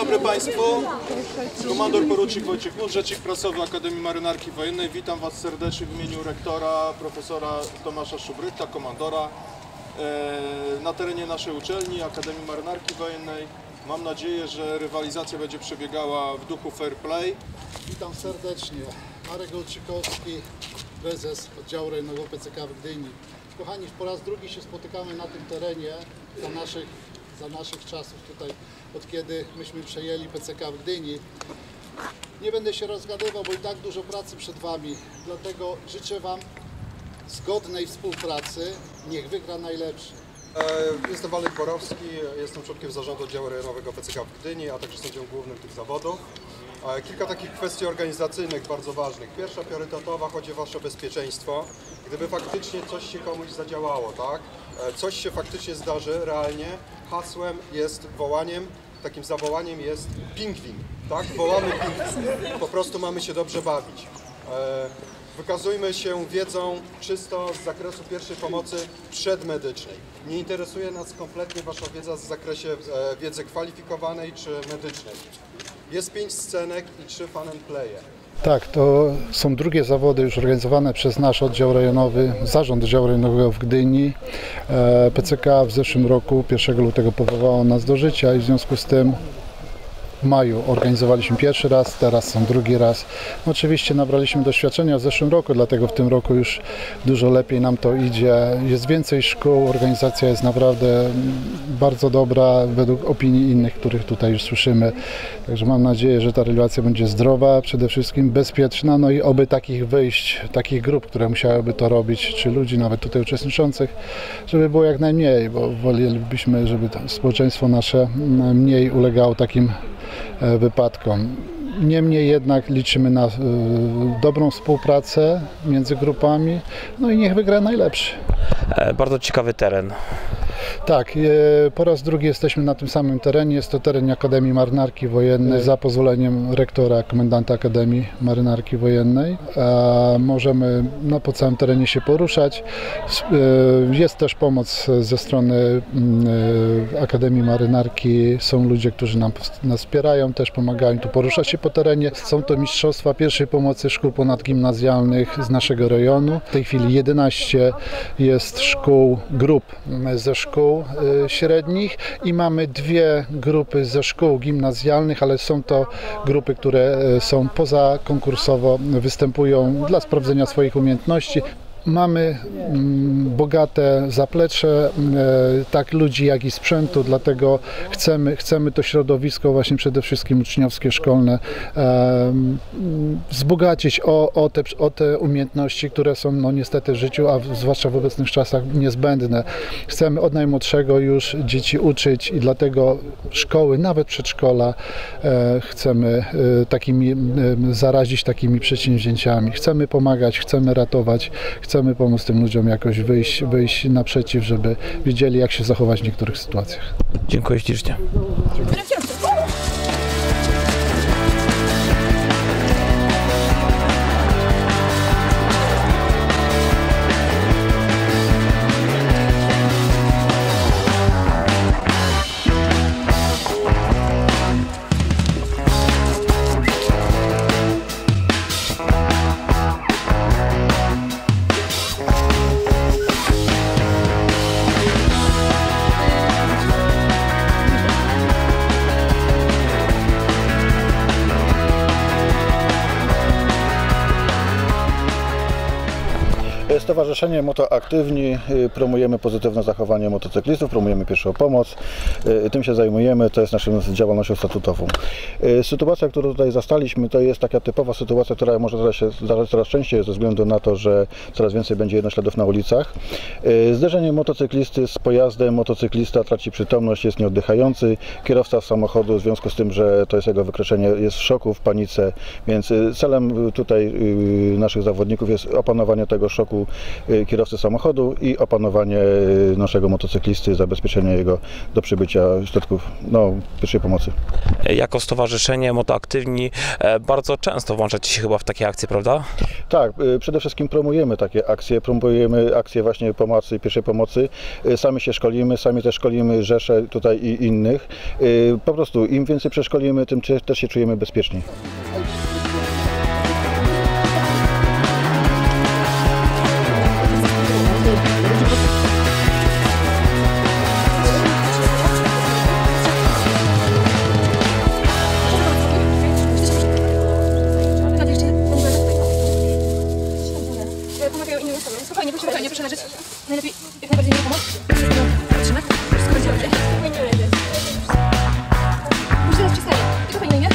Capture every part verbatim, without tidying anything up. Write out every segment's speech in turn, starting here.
dobry Państwu. Komandor porucznik Wojciech Mut, rzecznik prasowy Akademii Marynarki Wojennej. Witam Was serdecznie w imieniu rektora, profesora Tomasza Szubryta, komandora na terenie naszej uczelni Akademii Marynarki Wojennej. Mam nadzieję, że rywalizacja będzie przebiegała w duchu fair play. Witam serdecznie. Marek Olczykowski, prezes oddziału rejonowego P C K w Gdyni. Kochani, po raz drugi się spotykamy na tym terenie za naszych, za naszych czasów tutaj, od kiedy myśmy przejęli P C K w Gdyni. Nie będę się rozgadywał, bo i tak dużo pracy przed Wami, dlatego życzę Wam zgodnej współpracy. Niech wygra najlepszy. Jestem Waldek Borowski, jestem członkiem zarządu oddziału rejonowego P C K w Gdyni, a także sędzią głównym tych zawodów. Kilka takich kwestii organizacyjnych bardzo ważnych. Pierwsza priorytetowa chodzi o Wasze bezpieczeństwo. Gdyby faktycznie coś się komuś zadziałało, tak? Coś się faktycznie zdarzy realnie, hasłem jest wołaniem, takim zawołaniem jest pingwin, tak? Wołamy pingwin. Po prostu mamy się dobrze bawić. Wykazujmy się wiedzą czysto z zakresu pierwszej pomocy przedmedycznej. Nie interesuje nas kompletnie Wasza wiedza z zakresie wiedzy kwalifikowanej czy medycznej. Jest pięć scenek i trzy fun and playe. Tak, to są drugie zawody już organizowane przez nasz oddział rejonowy, zarząd oddziału rejonowego w Gdyni. P C K w zeszłym roku, pierwszego lutego, powołało nas do życia i w związku z tym w maju organizowaliśmy pierwszy raz, teraz są drugi raz. Oczywiście nabraliśmy doświadczenia w zeszłym roku, dlatego w tym roku już dużo lepiej nam to idzie. Jest więcej szkół, organizacja jest naprawdę bardzo dobra według opinii innych, których tutaj już słyszymy. Także mam nadzieję, że ta relacja będzie zdrowa, przede wszystkim bezpieczna, no i oby takich wyjść, takich grup, które musiałyby to robić, czy ludzi nawet tutaj uczestniczących, żeby było jak najmniej, bo wolelibyśmy, żeby to społeczeństwo nasze mniej ulegało takim wypadkom. Niemniej jednak liczymy na y, dobrą współpracę między grupami, no i niech wygra najlepszy. E, bardzo ciekawy teren. Tak, e, po raz drugi jesteśmy na tym samym terenie. Jest to teren Akademii Marynarki Wojennej za pozwoleniem rektora, komendanta Akademii Marynarki Wojennej. E, możemy no, po całym terenie się poruszać. E, jest też pomoc ze strony e, Akademii Marynarki. Są ludzie, którzy nam, nas wspierają, też pomagają tu poruszać się po terenie. Są to mistrzostwa pierwszej pomocy szkół ponadgimnazjalnych z naszego rejonu. W tej chwili jedenaście jest szkół, grup ze szkół średnich i mamy dwie grupy ze szkół gimnazjalnych, ale są to grupy, które są pozakonkursowo, występują dla sprawdzenia swoich umiejętności. Mamy bogate zaplecze, tak ludzi, jak i sprzętu, dlatego chcemy, chcemy to środowisko właśnie przede wszystkim uczniowskie, szkolne wzbogacić o, o, te, o te umiejętności, które są no, niestety w życiu, a zwłaszcza w obecnych czasach niezbędne. Chcemy od najmłodszego już dzieci uczyć i dlatego szkoły, nawet przedszkola chcemy takimi, zarazić takimi przedsięwzięciami. Chcemy pomagać, chcemy ratować, chcemy pomóc tym ludziom jakoś wyjść, wyjść naprzeciw, żeby wiedzieli, jak się zachować w niektórych sytuacjach. Dziękuję ślicznie. Stowarzyszenie Motoaktywni, promujemy pozytywne zachowanie motocyklistów, promujemy pierwszą pomoc, tym się zajmujemy, to jest naszą działalnością statutową. Sytuacja, którą tutaj zastaliśmy, to jest taka typowa sytuacja, która może zdarzać się zdarzać coraz częściej ze względu na to, że coraz więcej będzie jednośladów na ulicach. Zderzenie motocyklisty z pojazdem, motocyklista traci przytomność, jest nieoddychający, kierowca samochodu w związku z tym, że to jest jego wykroczenie, jest w szoku, w panice, więc celem tutaj naszych zawodników jest opanowanie tego szoku y, kierowcy samochodu i opanowanie y, naszego motocyklisty, zabezpieczenie jego do przybycia środków no, pierwszej pomocy. Jako stowarzyszenie Motoaktywni e, bardzo często włączacie się chyba w takie akcje, prawda? Tak, y, przede wszystkim promujemy takie akcje, promujemy akcje właśnie pomocy, pierwszej pomocy. Y, Sami się szkolimy, sami też szkolimy rzesze tutaj i innych. Y, Po prostu im więcej przeszkolimy, tym też się czujemy bezpieczniej. Pomagają innym osobom. Spokojnie, spokojnie, proszę leżeć. Najlepiej jak najbardziej nie pomóc. Trzymaj. Wszystko będzie dobrze. Nie leży. Muszę teraz przestanie. Jak to pani na imię?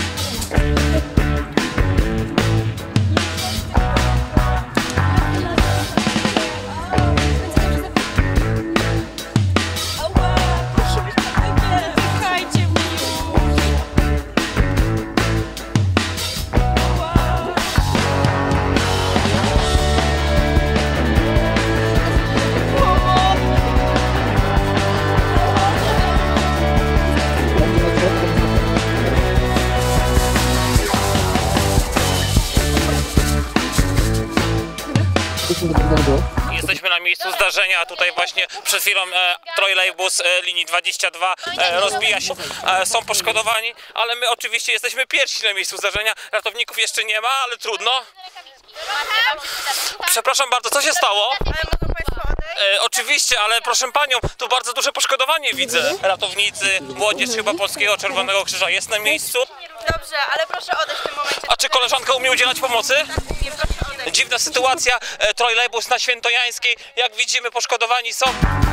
Jesteśmy na miejscu zdarzenia, a tutaj właśnie przed chwilą e, trolejbus e, linii dwadzieścia dwa e, rozbija się, e, są poszkodowani, ale my oczywiście jesteśmy pierwsi na miejscu zdarzenia, ratowników jeszcze nie ma, ale trudno. Przepraszam bardzo, co się stało? E, oczywiście, ale proszę panią, tu bardzo duże poszkodowanie widzę. Ratownicy, młodzież chyba Polskiego Czerwonego Krzyża jest na miejscu. Dobrze, ale proszę odejść w tym momencie. A czy koleżanka umie udzielać pomocy? Nie, proszę odejść. Dziwna sytuacja, e, trolejbus na Świętojańskiej, jak widzimy poszkodowani są.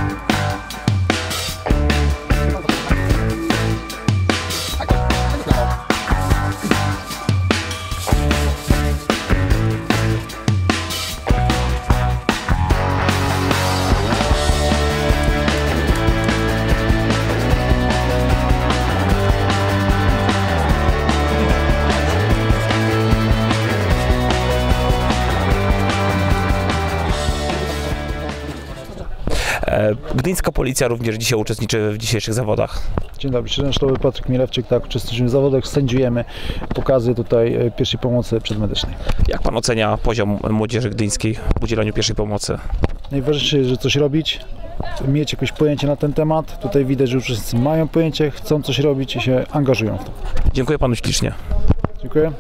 Gdyńska Policja również dzisiaj uczestniczy w dzisiejszych zawodach. Dzień dobry, czternaście sztabowy Patryk Milewczyk, tak, uczestniczymy w zawodach, sędziujemy pokazy tutaj e, pierwszej pomocy przedmedycznej. Jak pan ocenia poziom młodzieży gdyńskiej w udzielaniu pierwszej pomocy? Najważniejsze jest, że coś robić, mieć jakieś pojęcie na ten temat. Tutaj widać, że uczestnicy mają pojęcie, chcą coś robić i się angażują w to. Dziękuję panu ślicznie. Dziękuję.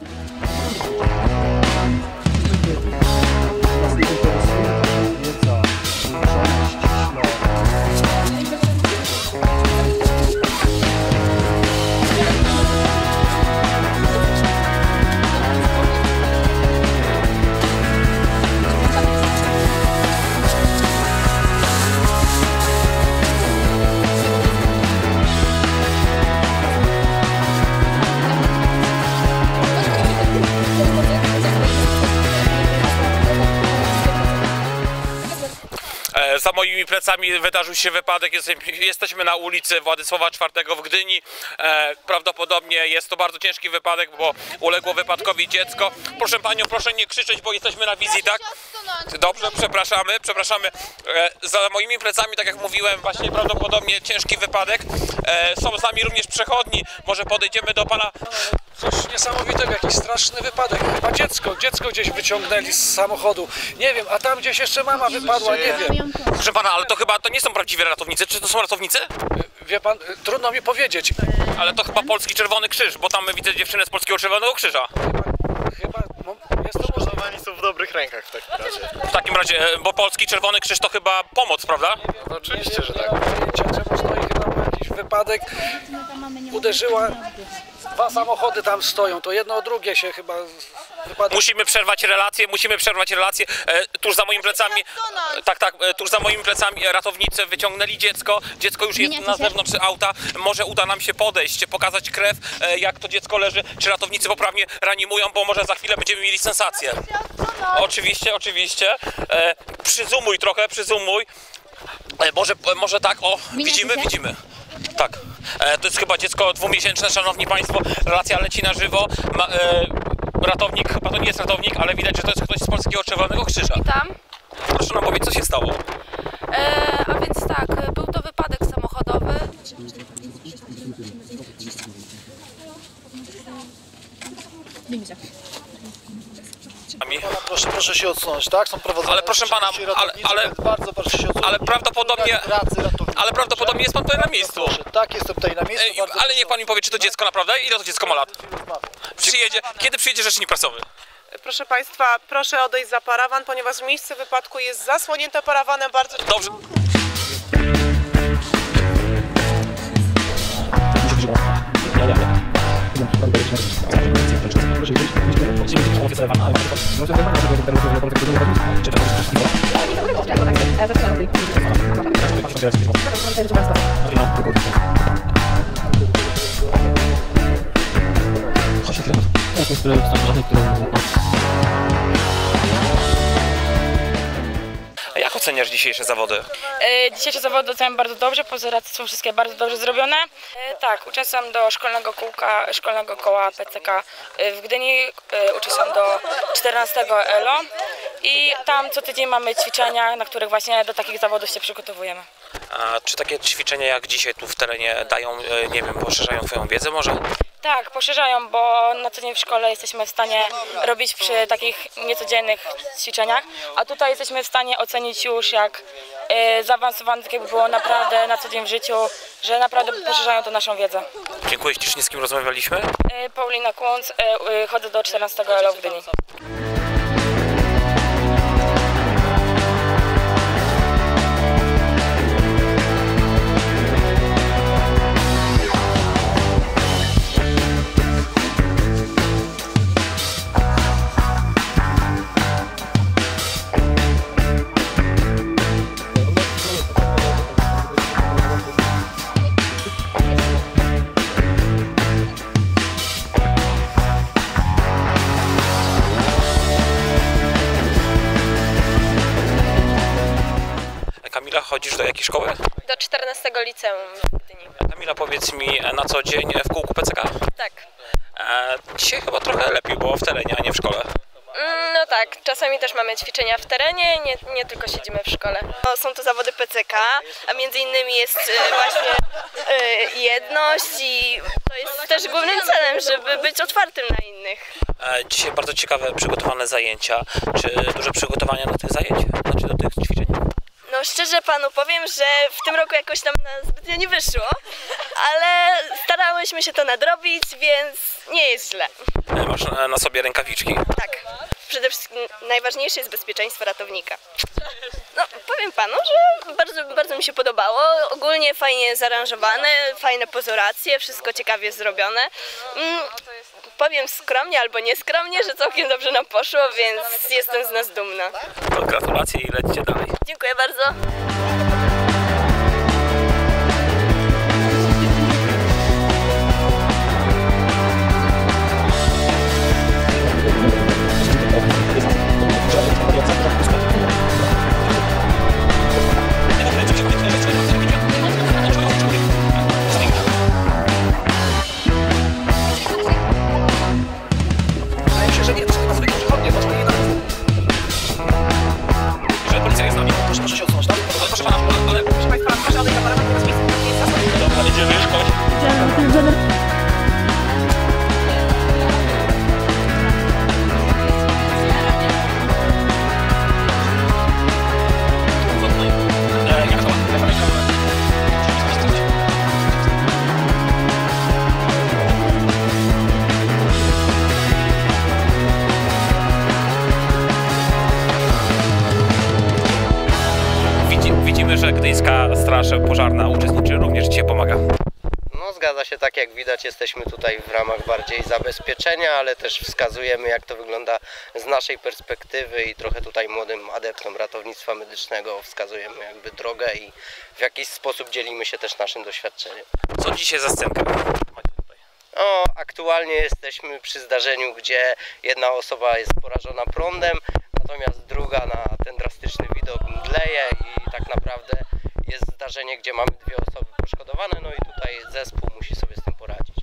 Za moimi plecami wydarzył się wypadek, jesteśmy na ulicy Władysława czwartego w Gdyni. Prawdopodobnie jest to bardzo ciężki wypadek, bo uległo wypadkowi dziecko. Proszę panią, proszę nie krzyczeć, bo jesteśmy na wizji, tak? Dobrze, przepraszamy, przepraszamy. Za moimi plecami, tak jak mówiłem, właśnie prawdopodobnie ciężki wypadek. Są z nami również przechodni, może podejdziemy do pana. Coś niesamowitego, jakiś straszny wypadek. Chyba dziecko, dziecko gdzieś wyciągnęli z samochodu. Nie wiem, a tam gdzieś jeszcze mama wypadła, nie wiem. Proszę pana, ale to chyba to nie są prawdziwi ratownicy, czy to są ratownicy? Wie pan, trudno mi powiedzieć. Ale to chyba Polski Czerwony Krzyż, bo tam widzę dziewczynę z Polskiego Czerwonego Krzyża. Chyba, no, jest to możliwe. Oni są w dobrych rękach w takim razie. W takim razie, bo Polski Czerwony Krzyż to chyba pomoc, prawda? No, oczywiście, że tak. Nie mam pojęcia, czemu stoi, chyba był jakiś wypadek. Uderzyła, dwa samochody tam stoją, to jedno o drugie się chyba wypadło. Musimy przerwać relacje, musimy przerwać relacje. E, tuż za moimi plecami, e, tak, tak, e, tuż za moimi plecami ratownicy wyciągnęli dziecko. Dziecko już jest na zewnątrz auta. Może uda nam się podejść, pokazać krew, e, jak to dziecko leży. Czy ratownicy poprawnie reanimują, bo może za chwilę będziemy mieli sensację. Oczywiście, oczywiście. E, przyzumuj trochę, przyzumuj. E, może, może tak, o, widzimy, widzimy. Tak. E, to jest chyba dziecko dwumiesięczne, szanowni państwo. Relacja leci na żywo. Ma, e, ratownik, chyba to nie jest ratownik, ale widać, że to jest ktoś z Polskiego Czerwonego Krzyża. Witam. Proszę nam powiedzieć, co się stało? E, a więc tak, był to wypadek samochodowy. Proszę, proszę się odsunąć, tak? Są prowadzone. Ale proszę pana, ale, ale, bardzo proszę się odsunąć. ale prawdopodobnie, ale prawdopodobnie jest pan tutaj na miejscu. Proszę, tak, jestem tutaj na miejscu. Ej, ale niech pan mi powie, czy to dziecko naprawdę? Ile to dziecko ma lat? Przyjedzie, kiedy przyjedzie rzecznik prasowy? Proszę Państwa, proszę odejść za parawan, ponieważ miejsce wypadku jest zasłonięte parawanem bardzo... Dobrze. Jak oceniasz dzisiejsze zawody? E, dzisiejsze zawody oceniam bardzo dobrze, pozoracje są wszystkie bardzo dobrze zrobione. E, tak, uczestniczam do szkolnego kółka, szkolnego koła P C K w Gdyni, e, uczestniczam do czternastego E L O i tam co tydzień mamy ćwiczenia, na których właśnie do takich zawodów się przygotowujemy. A czy takie ćwiczenia jak dzisiaj tu w terenie dają, nie wiem, poszerzają twoją wiedzę może? Tak, poszerzają, bo na co dzień w szkole jesteśmy w stanie robić przy takich niecodziennych ćwiczeniach, a tutaj jesteśmy w stanie ocenić już jak e, zaawansowane tak jakby było naprawdę na co dzień w życiu, że naprawdę poszerzają to naszą wiedzę. Dziękuję ślicznie, z kim rozmawialiśmy. E, Paulina Kunc, e, e, chodzę do czternastego E L O w Gdyni. Kamila, chodzisz do jakiej szkoły? Do czternastego liceum w Gdyni. Kamila, powiedz mi, na co dzień w kółku P C K? Tak. E, dzisiaj chyba trochę lepiej było w terenie, a nie w szkole. No tak, czasami też mamy ćwiczenia w terenie, nie, nie tylko siedzimy w szkole. No, są to zawody P C K, a między innymi jest e, właśnie e, jedność i to jest też głównym celem, żeby być otwartym na innych. E, dzisiaj bardzo ciekawe przygotowane zajęcia. Czy duże przygotowania do tych zajęć? Znaczy do tych ćwiczeń? No szczerze panu powiem, że w tym roku jakoś nam na zbytnio nie wyszło, ale starałyśmy się to nadrobić, więc nie jest źle. E, masz na sobie rękawiczki? Tak. Przede wszystkim najważniejsze jest bezpieczeństwo ratownika. No powiem panu, że bardzo, bardzo mi się podobało. Ogólnie fajnie zaaranżowane, fajne pozoracje, wszystko ciekawie zrobione. Mm, powiem skromnie albo nieskromnie, że całkiem dobrze nam poszło, więc jestem z nas dumna. To gratulacje i lećcie dalej. Dziękuję bardzo. Widzimy, że Gdyńska Straż Pożarna uczestniczy, również dzisiaj pomaga. No zgadza się, tak jak widać jesteśmy tutaj w ramach bardziej zabezpieczenia, ale też wskazujemy jak to wygląda z naszej perspektywy i trochę tutaj młodym adeptom ratownictwa medycznego wskazujemy jakby drogę i w jakiś sposób dzielimy się też naszym doświadczeniem. Co dzisiaj za scenkę? No, aktualnie jesteśmy przy zdarzeniu, gdzie jedna osoba jest porażona prądem, natomiast druga na ten drastyczny widok mdleje i tak naprawdę jest zdarzenie, gdzie mamy dwie osoby poszkodowane, no i tutaj zespół musi sobie z tym poradzić.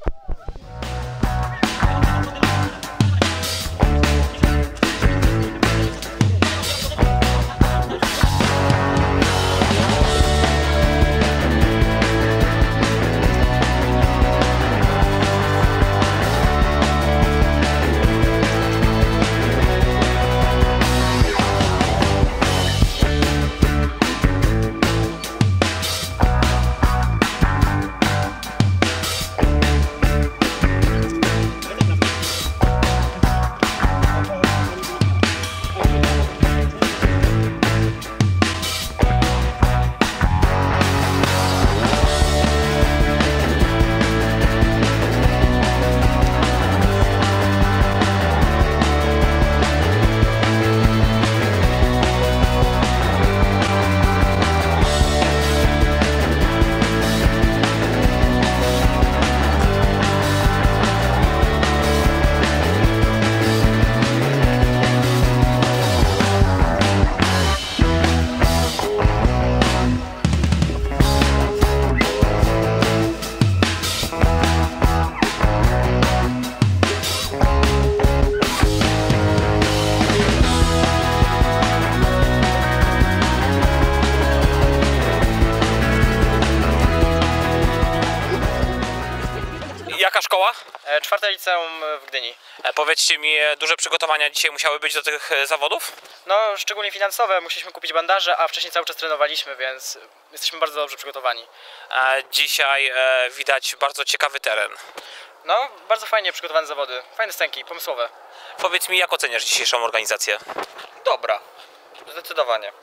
Czwarte liceum w Gdyni. Powiedzcie mi, duże przygotowania dzisiaj musiały być do tych zawodów? No, szczególnie finansowe. Musieliśmy kupić bandaże, a wcześniej cały czas trenowaliśmy, więc jesteśmy bardzo dobrze przygotowani. Dzisiaj widać bardzo ciekawy teren. No, bardzo fajnie przygotowane zawody. Fajne stęki, pomysłowe. Powiedz mi, jak oceniasz dzisiejszą organizację? Dobra, zdecydowanie.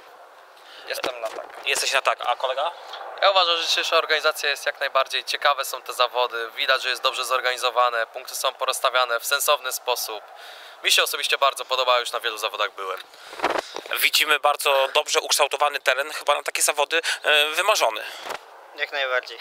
Jestem na tak. Jesteś na tak, a kolega? Ja uważam, że dzisiejsza organizacja jest jak najbardziej ciekawe są te zawody. Widać, że jest dobrze zorganizowane, punkty są porozstawiane w sensowny sposób. Mi się osobiście bardzo podoba, już na wielu zawodach byłem. Widzimy bardzo dobrze ukształtowany teren, chyba na takie zawody wymarzony. Jak najbardziej.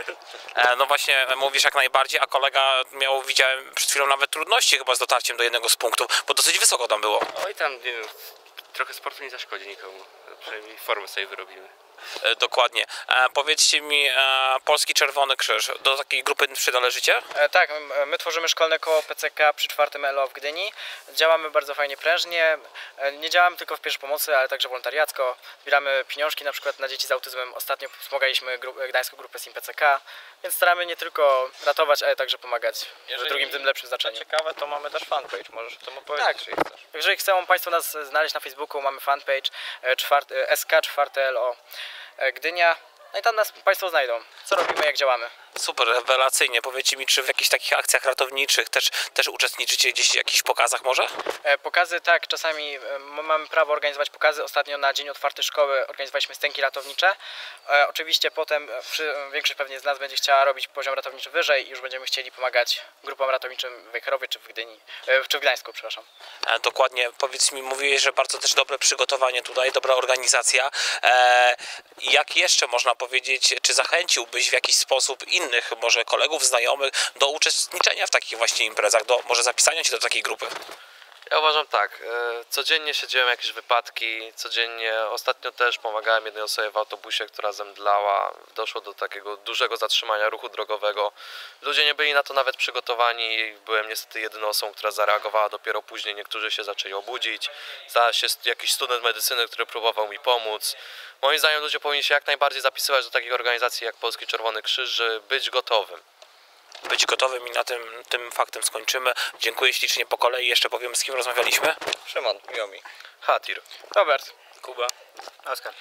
No właśnie, mówisz jak najbardziej, a kolega miał, widziałem przed chwilą nawet trudności chyba z dotarciem do jednego z punktów, bo dosyć wysoko tam było. Oj tam, nie wiem, trochę sportu nie zaszkodzi nikomu, przynajmniej formę sobie wyrobimy. E, dokładnie. E, powiedzcie mi, e, Polski Czerwony Krzyż, do takiej grupy przynależycie? E, tak, my, my tworzymy szkolne koło P C K przy czwartym L O w Gdyni. Działamy bardzo fajnie, prężnie. E, nie działamy tylko w pierwszej pomocy, ale także wolontariacko. Zbieramy pieniążki na przykład na dzieci z autyzmem. Ostatnio wspomagaliśmy gru, Gdańską Grupę S I M P C K, więc staramy nie tylko ratować, ale także pomagać. Jeżeli w drugim, tym lepszym znaczeniu. Ciekawe, to mamy też fanpage, możesz o tym opowiedzieć, tak. jeśli chcesz. Jeżeli chcą Państwo nas znaleźć na Facebooku, mamy fanpage czwarty, S K czwarte L O Gdynia. No i tam nas Państwo znajdą. Co robimy, jak działamy. Super, rewelacyjnie. Powiedzcie mi, czy w jakichś takich akcjach ratowniczych też, też uczestniczycie gdzieś w jakichś pokazach może? E, pokazy tak, czasami e, mamy prawo organizować pokazy. Ostatnio na Dzień Otwarty Szkoły organizowaliśmy stęki ratownicze. E, oczywiście potem przy, większość pewnie z nas będzie chciała robić poziom ratowniczy wyżej i już będziemy chcieli pomagać grupom ratowniczym w Wejherowie czy w Gdyni, e, czy w Gdańsku, przepraszam. E, dokładnie, powiedz mi, mówiłeś, że bardzo też dobre przygotowanie tutaj, dobra organizacja. E, jak jeszcze można powiedzieć, czy zachęciłbyś w jakiś sposób innych, może kolegów, znajomych do uczestniczenia w takich właśnie imprezach, do może zapisania się do takiej grupy? Ja uważam tak, codziennie się dzieją jakieś wypadki, codziennie, ostatnio też pomagałem jednej osobie w autobusie, która zemdlała, doszło do takiego dużego zatrzymania ruchu drogowego. Ludzie nie byli na to nawet przygotowani, byłem niestety jedyną osobą, która zareagowała, dopiero później niektórzy się zaczęli obudzić. Znalazł się jakiś student medycyny, który próbował mi pomóc. Moim zdaniem ludzie powinni się jak najbardziej zapisywać do takich organizacji jak Polski Czerwony Krzyż, żeby być gotowym. Być gotowym i na tym, tym faktem skończymy. Dziękuję ślicznie po kolei. Jeszcze powiemy, z kim rozmawialiśmy. Szymon, miło mi. Hatir. Robert. Kuba. Oskar.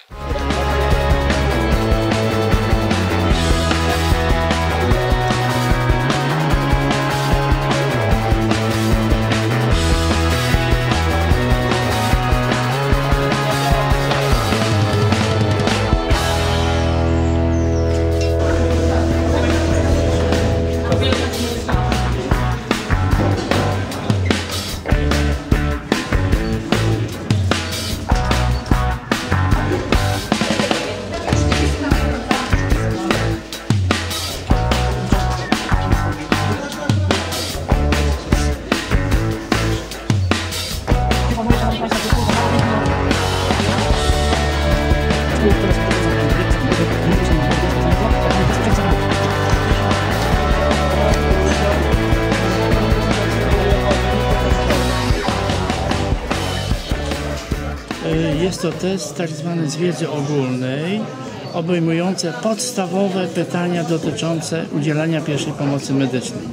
Jest to test tak zwany z wiedzy ogólnej, obejmujące podstawowe pytania dotyczące udzielania pierwszej pomocy medycznej.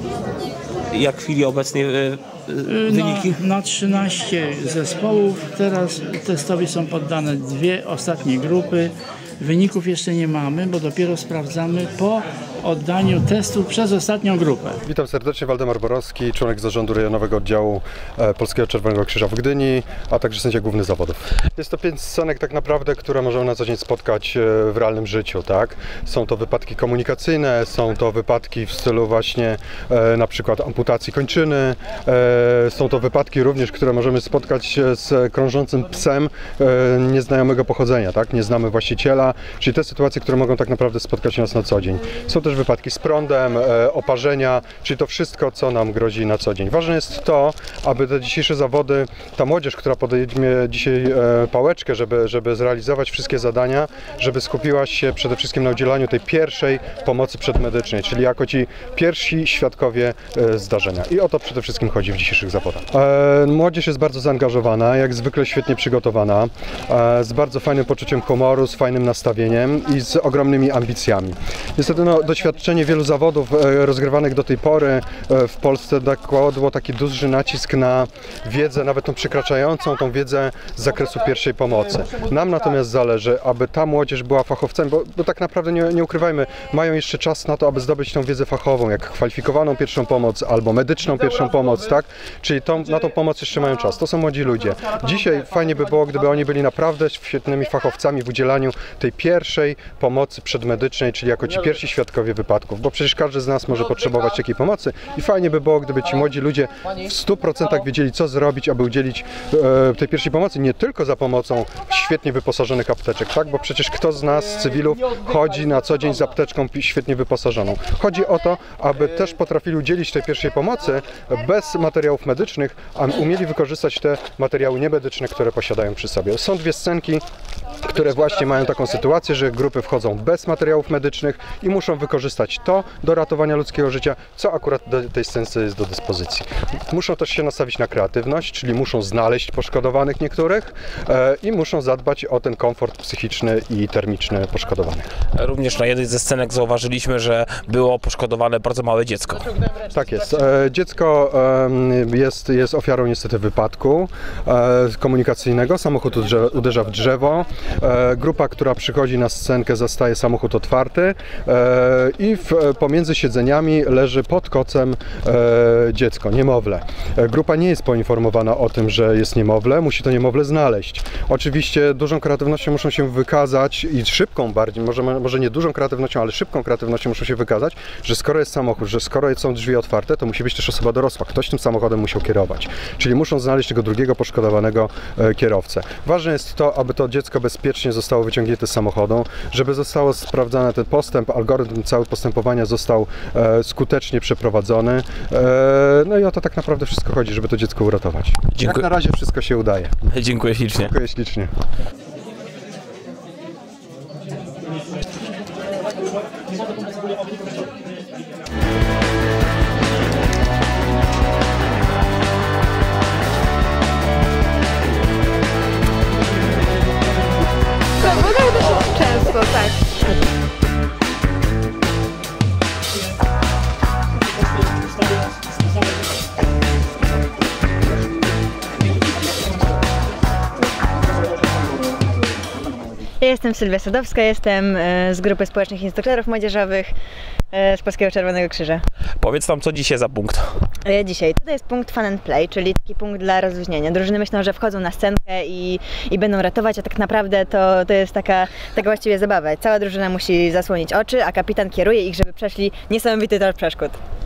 Jak w chwili obecnej e, wyniki? Na, na trzynaście zespołów, teraz testowi są poddane dwie ostatnie grupy. Wyników jeszcze nie mamy, bo dopiero sprawdzamy po oddaniu testu przez ostatnią grupę. Witam serdecznie, Waldemar Borowski, członek zarządu rejonowego oddziału Polskiego Czerwonego Krzyża w Gdyni, a także sędzia główny zawodów. Jest to pięć scenek tak naprawdę, które możemy na co dzień spotkać w realnym życiu, tak? Są to wypadki komunikacyjne, są to wypadki w stylu właśnie e, na przykład amputacji kończyny, e, są to wypadki również, które możemy spotkać z krążącym psem e, nieznajomego pochodzenia, tak? Nie znamy właściciela, czyli te sytuacje, które mogą tak naprawdę spotkać nas na co dzień. Są też wypadki z prądem, e, oparzenia, czyli to wszystko, co nam grozi na co dzień. Ważne jest to, aby te dzisiejsze zawody, ta młodzież, która podejmie dzisiaj e, pałeczkę, żeby, żeby zrealizować wszystkie zadania, żeby skupiła się przede wszystkim na udzielaniu tej pierwszej pomocy przedmedycznej, czyli jako ci pierwsi świadkowie e, zdarzenia. I o to przede wszystkim chodzi w dzisiejszych zawodach. E, młodzież jest bardzo zaangażowana, jak zwykle świetnie przygotowana, e, z bardzo fajnym poczuciem humoru, z fajnym nastawieniem i z ogromnymi ambicjami. Niestety no, dość doświadczenie wielu zawodów e, rozgrywanych do tej pory e, w Polsce nakładło taki duży nacisk na wiedzę, nawet tą przekraczającą, tą wiedzę z zakresu pierwszej pomocy. Nam natomiast zależy, aby ta młodzież była fachowcami, bo, bo tak naprawdę nie, nie ukrywajmy, mają jeszcze czas na to, aby zdobyć tą wiedzę fachową, jak kwalifikowaną pierwszą pomoc albo medyczną pierwszą pomoc, tak? Czyli tą, na tą pomoc jeszcze mają czas. To są młodzi ludzie. Dzisiaj fajnie by było, gdyby oni byli naprawdę świetnymi fachowcami w udzielaniu tej pierwszej pomocy przedmedycznej, czyli jako ci pierwsi świadkowie wypadków, bo przecież każdy z nas może potrzebować takiej pomocy i fajnie by było, gdyby ci młodzi ludzie w stu procentach wiedzieli, co zrobić, aby udzielić e, tej pierwszej pomocy, nie tylko za pomocą świetnie wyposażonych apteczek, tak? Bo przecież kto z nas, cywilów, chodzi na co dzień z apteczką świetnie wyposażoną. Chodzi o to, aby też potrafili udzielić tej pierwszej pomocy bez materiałów medycznych, a umieli wykorzystać te materiały niemedyczne, które posiadają przy sobie. Są dwie scenki, które właśnie mają taką sytuację, że grupy wchodzą bez materiałów medycznych i muszą wykorzystać to do ratowania ludzkiego życia, co akurat do tej scence jest do dyspozycji. Muszą też się nastawić na kreatywność, czyli muszą znaleźć poszkodowanych niektórych e, i muszą zadbać o ten komfort psychiczny i termiczny poszkodowanych. Również na jednej ze scenek zauważyliśmy, że było poszkodowane bardzo małe dziecko. Tak jest. E, dziecko e, jest, jest ofiarą niestety wypadku e, komunikacyjnego. Samochód uderza, uderza w drzewo. E, grupa, która przychodzi na scenkę, zastaje samochód otwarty e, i w, pomiędzy siedzeniami leży pod kocem e, dziecko, niemowlę. E, grupa nie jest poinformowana o tym, że jest niemowlę, musi to niemowlę znaleźć. Oczywiście dużą kreatywnością muszą się wykazać i szybką bardziej, może, może nie dużą kreatywnością, ale szybką kreatywnością muszą się wykazać, że skoro jest samochód, że skoro są drzwi otwarte, to musi być też osoba dorosła. Ktoś tym samochodem musiał kierować. Czyli muszą znaleźć tego drugiego poszkodowanego e, kierowcę. Ważne jest to, aby to dziecko bezpiecznie zostało wyciągnięte z samochodu, żeby zostało sprawdzony ten postęp, algorytm cały postępowania został e, skutecznie przeprowadzony. E, no i o to tak naprawdę wszystko chodzi, żeby to dziecko uratować. Dziękuję. Jak na razie wszystko się udaje. Dziękuję ślicznie. Dziękuję ślicznie. Często, tak. Ja jestem Sylwia Sadowska, jestem z Grupy Społecznych Instruktorów Młodzieżowych z Polskiego Czerwonego Krzyża. Powiedz nam, co dzisiaj za punkt? Dzisiaj. Tutaj jest punkt Fun and Play, czyli taki punkt dla rozluźnienia. Drużyny myślą, że wchodzą na scenkę i, i będą ratować, a tak naprawdę to, to jest taka, taka właściwie zabawa. Cała drużyna musi zasłonić oczy, a kapitan kieruje ich, żeby przeszli niesamowity tor przeszkód.